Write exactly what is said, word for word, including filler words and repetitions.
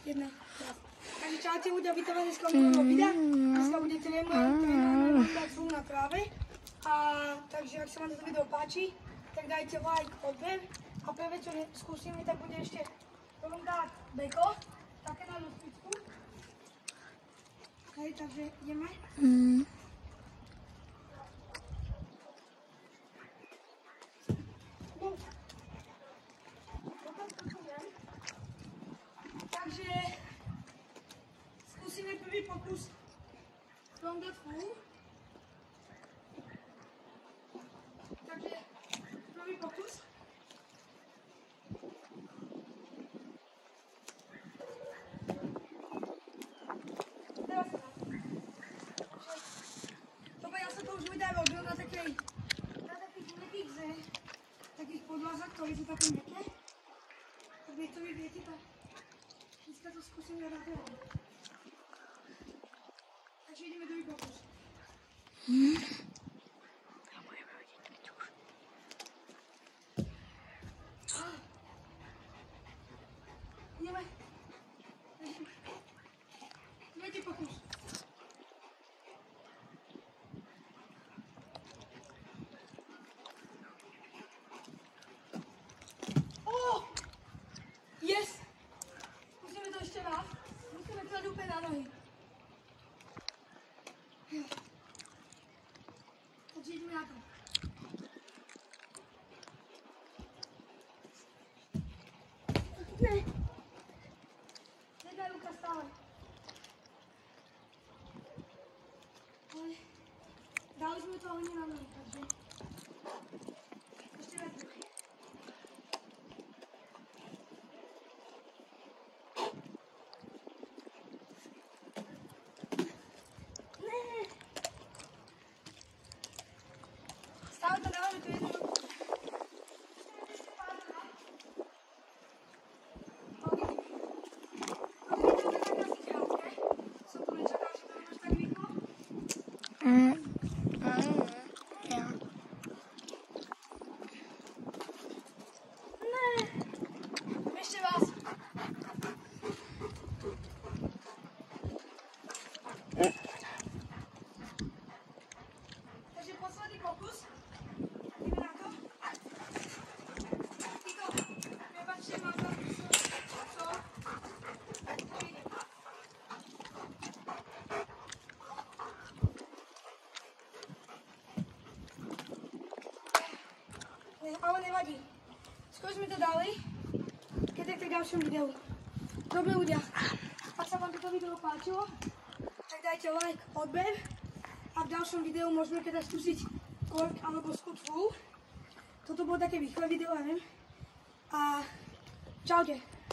jedna. Takže čaute ľudia, vítam vás dneska u nového videa. Dneska bude Trénujem Rondat na tráve. A takže ak sa vám toto video páči, tak dajte like, odber. A prvé, čo skúsime, tak bude ešte rondát beko. Také na ľudskú. OK, takže ideme. Mm. Takže skúsime prvý pokus rondát full. Takže prvý pokus. Teraz sa Dobre, ja som to už videa robil na takej, na takých nekých ze, takých podlázach, ktoré sú také meké. Tak niekto vy viete, tak dneska to skúsim ja robiť. Takže ideme druhý pokus. Hmm. Ideme. Tretí pokus. Oh! Yes! Musíme to ešte raz. Musíme klať úplne na nohy. Takže ideme na to. Ne. Nedaj ruka stále. Ale dali sme to hodne na nohy, takže ešte raz ruky. Ne. Stále to dávame tu jednu ruku. Mm. Mm. Ja. Ne. Ešte vás. Takže posledný pokus. Ideme na to. Tito, prepačte, mám tam co? Ale nevadí. Skúsme to ďalej, keď tak v ďalšom videu. Dobre ľudia, ak sa vám toto video páčilo, tak dajte like, odber a v ďalšom videu môžeme teda skúsiť kork alebo skut full. Toto bolo také rýchle video, ja viem. A čaute.